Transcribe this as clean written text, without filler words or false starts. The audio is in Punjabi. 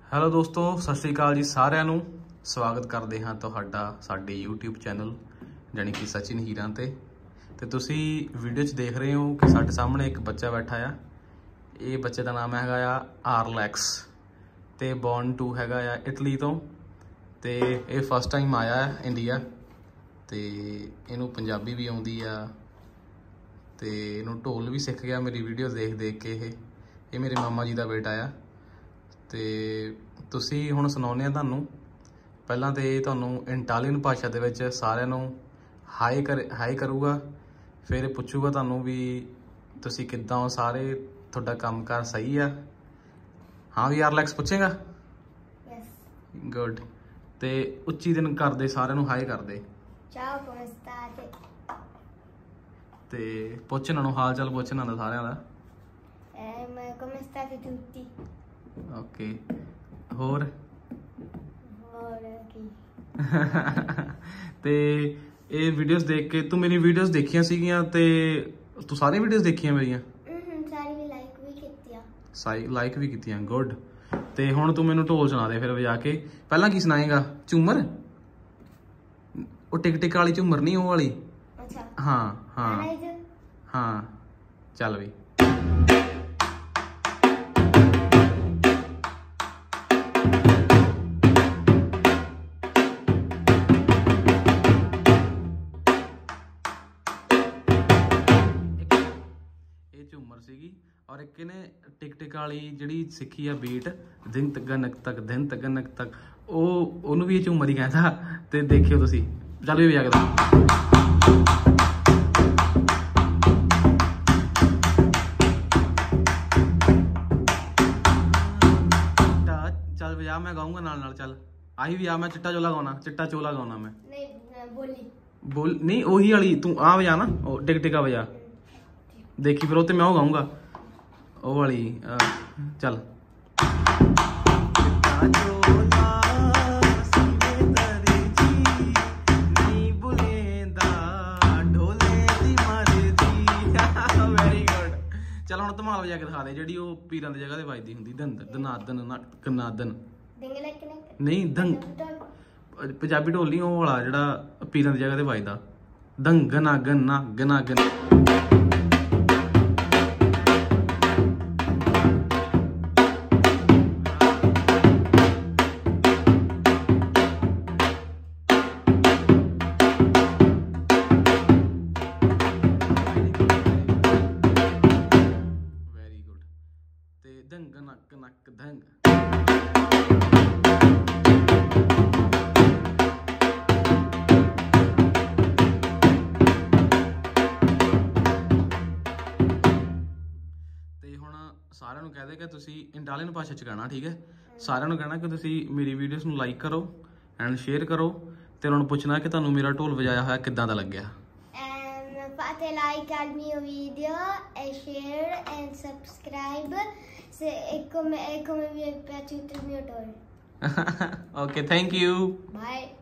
ਹੈਲੋ ਦੋਸਤੋ, ਸਤਿ ਸ਼੍ਰੀ ਅਕਾਲ ਜੀ ਸਾਰਿਆਂ ਨੂੰ। ਸਵਾਗਤ ਕਰਦੇ ਹਾਂ ਤੁਹਾਡਾ ਸਾਡੇ YouTube ਚੈਨਲ ਜਾਣੀ ਕਿ ਸਚਿਨ ਹੀਰਾਂ ਤੇ ਤੁਸੀਂ ਵੀਡੀਓ 'ਚ ਦੇਖ ਰਹੇ ਹੋ ਕਿ ਸਾਡੇ ਸਾਹਮਣੇ ਇੱਕ ਬੱਚਾ ਬੈਠਾ ਆ। ਇਹ ਬੱਚੇ ਦਾ ਨਾਮ ਹੈਗਾ ਆ ਆਰਲੈਕਸ ਤੇ ਬੌਰਨ ਟੂ ਹੈਗਾ ਆ ਇਟਲੀ ਤੋਂ। ਤੇ ਇਹ ਫਸਟ ਟਾਈਮ ਆਇਆ ਇੰਡੀਆ ਤੇ ਇਹਨੂੰ ਪੰਜਾਬੀ ਵੀ ਆਉਂਦੀ ਆ ਤੇ ਇਹਨੂੰ ਢੋਲ ਵੀ ਸਿੱਖ ਗਿਆ ਮੇਰੀ ਵੀਡੀਓ ਦੇਖ ਕੇ। ਇਹ ਮੇਰੇ ਮਾਮਾ ਜੀ ਦਾ ਬੇਟਾ ਆ। ਤੇ ਤੁਸੀਂ ਹੁਣ ਸੁਣਾਉਂਦੇ ਆ ਤੁਹਾਨੂੰ। ਪਹਿਲਾਂ ਤੇ ਤੁਹਾਨੂੰ ਇਟਾਲੀਅਨ ਭਾਸ਼ਾ ਦੇ ਵਿੱਚ ਸਾਰਿਆਂ ਨੂੰ ਹਾਈ ਕਰੂਗਾ, ਫਿਰ ਪੁੱਛੂਗਾ ਤੁਹਾਨੂੰ ਵੀ ਤੁਸੀਂ ਕਿੱਦਾਂ ਹੋ, ਸਾਰੇ ਤੁਹਾਡਾ ਕੰਮਕਾਰ ਸਹੀ ਆ। ਹਾਂ ਵੀ ਆਰਲੈਕਸ ਪੁੱਛੇਗਾ? ਯੈਸ। ਗੁੱਡ। ਤੇ ਉੱਚੀ ਦਿਨ ਕਰਦੇ ਸਾਰਿਆਂ ਨੂੰ ਹਾਈ ਕਰਦੇ। ਚਾਓ come state? ਤੇ ਪੁੱਛ ਇਹਨਾਂ ਨੂੰ ਹਾਲ ਚਾਲ, ਪੁੱਛ ਇਹਨਾਂ ਦਾ ਸਾਰਿਆਂ ਦਾ। Come state tutti? ਓਕੇ। ਹੋਰ ਕੀ? ਤੇ ਇਹ ਵੀਡੀਓਜ਼ ਦੇਖ ਕੇ ਤੂੰ ਮੇਰੀ ਵੀਡੀਓਜ਼ ਦੇਖੀਆਂ ਸੀਗੀਆਂ ਤੇ ਤੂੰ ਸਾਰੀ ਵੀਡੀਓਜ਼ ਦੇਖੀਆਂ ਮੇਰੀਆਂ? ਸਾਰੀ ਵੀ ਲਾਈਕ ਵੀ ਕੀਤੀਆਂ। ਲਾਈਕ ਵੀ ਕੀਤੀਆਂ। ਗੁੱਡ। ਤੇ ਹੁਣ ਤੂੰ ਮੈਨੂੰ ਢੋਲ ਸੁਣਾ ਦੇ ਫਿਰ ਵਜਾ ਕੇ। ਪਹਿਲਾਂ ਕੀ ਸੁਣਾਏਗਾ? ਝੂਮਰ? ਉਹ ਟਿਕ ਟਿਕ ਵਾਲੀ ਝੂਮਰ ਨਹੀਂ, ਉਹ ਵਾਲੀ? ਅੱਛਾ। ਹਾਂ ਹਾਂ ਹਾਂ, ਚੱਲ ਵੀ। ਝੂਮਰ ਸੀਗੀ ਔਰ ਇੱਕ ਇਹਨੇ ਟਿਕ ਟਿਕ ਵਾਲੀ ਜਿਹੜੀ ਸਿੱਖੀ ਆ ਬੀਟ, ਦਿਨ ਤਗਨਕ ਤੱਕ ਦਿਨ ਤਗਨਕ ਤੱਕ, ਉਹਨੂੰ ਵੀ ਇਹ ਝੂਮਰ ਹੀ ਕਹਿੰਦਾ। ਤੇ ਦੇਖਿਓ ਤੁਸੀਂ, ਚੱਲ ਵੀ ਵਜਾ ਕੇ ਚੱਲ ਵਜਾ, ਮੈਂ ਗਾਉਂਗਾ ਨਾਲ ਨਾਲ। ਚੱਲ ਆਹੀ ਵੀ ਆ, ਮੈਂ ਚਿੱਟਾ ਚੋਲਾ ਗਾਉਣਾ ਮੈਂ। ਨਹੀਂ ਬੋਲ ਨਹੀਂ, ਉਹੀ ਵਾਲੀ ਤੂੰ ਆ ਵਜਾ ਨਾ, ਉਹ ਟਿਕ ਟਿਕਾ ਵਜਾ। ਦੇਖੀ ਫਿਰ ਉਹ ਤੇ ਮੈਂ ਉਹ ਗਾਉਂਗਾ, ਉਹ ਵਾਲੀ। ਚੱਲ ਚੱਲ ਹੁਣ ਧਮਾਲ ਵਜਾ ਕੇ ਦਿਖਾ ਦੇ, ਜਿਹੜੀ ਉਹ ਪੀਰਾਂ ਦੀ ਜਗ੍ਹਾ ਤੇ ਵੱਜਦੀ ਹੁੰਦੀ, ਕਨਾਦਨ ਨਹੀਂ, ਪੰਜਾਬੀ ਢੋਲ ਨਹੀਂ, ਉਹ ਵਾਲਾ ਜਿਹੜਾ ਪੀਰਾਂ ਦੀ ਜਗ੍ਹਾ ਤੇ ਵੱਜਦਾ, ਗਨਾਗਨ। Very good. ਤੇ ਧੰਗ। ਤੇ ਹੁਣ ਸਾਰਿਆਂ ਨੂੰ ਕਹਿ ਦੇ ਕਿ ਤੁਸੀਂ ਇਟਾਲੀਅਨ ਭਾਸ਼ਾ ਚ ਗਾਣਾ, ਠੀਕ ਹੈ? ਸਾਰਿਆਂ ਨੂੰ ਕਹਿਣਾ ਕਿ ਤੁਸੀਂ ਮੇਰੀ ਵੀਡੀਓਜ਼ ਨੂੰ ਲਾਈਕ ਕਰੋ ਐਂਡ ਸ਼ੇਅਰ ਕਰੋ ਤੇ ਉਹਨਾਂ ਨੂੰ ਪੁੱਛਣਾ ਕਿ ਤੁਹਾਨੂੰ ਮੇਰਾ ਢੋਲ ਵਜਾਇਆ ਹੋਇਆ ਕਿੱਦਾਂ ਦਾ ਲੱਗਿਆ। Fate like al mio video e share e subscribe come vi è piaciuto il mio tour. Okay, thank you. Bye.